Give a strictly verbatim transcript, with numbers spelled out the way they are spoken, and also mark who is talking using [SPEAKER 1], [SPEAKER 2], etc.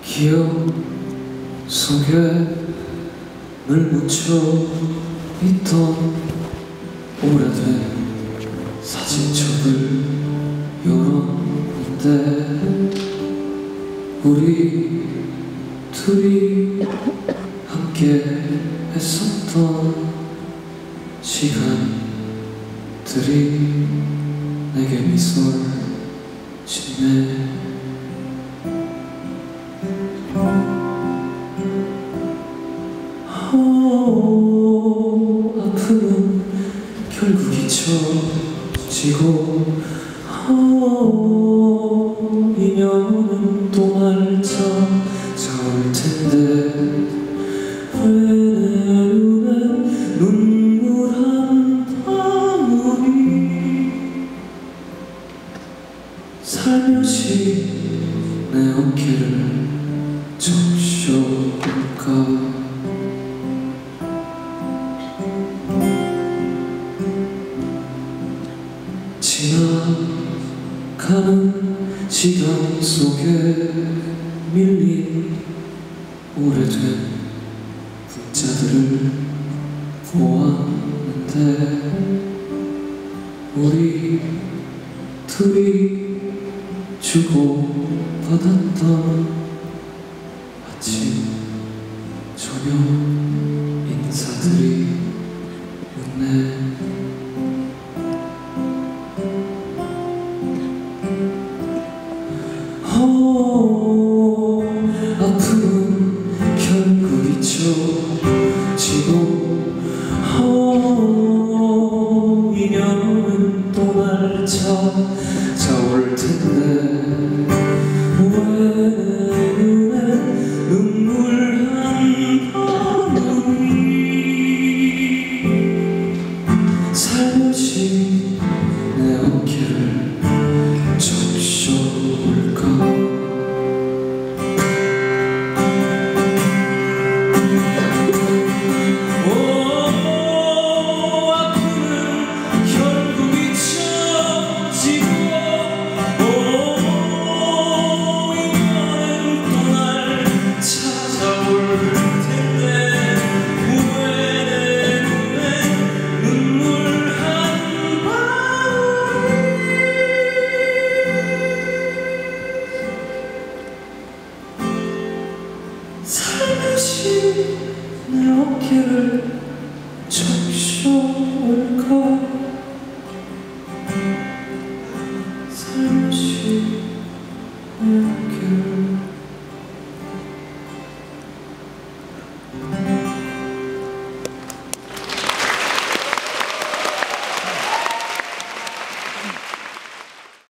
[SPEAKER 1] 기억 속에 늘 묻혀 있던 오래된 사진첩을 열었는데 우리 둘이 함께 했었던 시간들이 내게 미소를 짓네. 오, 아픔은 결국 잊혀지고 오, 인연은 또 날 찾아올 텐데 왜 내 눈에 눈물 한 방울이 살며시 내 어깨를 적셔볼까. 지나가는 시간 속에 밀린 오래된 문자들을 보았는데 우리 둘이 주고받았던 아침 저녁 인사들이 있네. 오, 아픔은 결국 잊혀지고 오, 인연은 또 날 찾아올 텐데 왜 내 눈에 눈물 한 방울이 살며시 내 어깨를 적셔볼까. 오, 아픔은 결국 잊혀지고 오, 인연은 또 날 찾아올 텐데 왜 내 눈에 눈물 한 방울이 살며시 내 어깨를 적셔올까. 살며시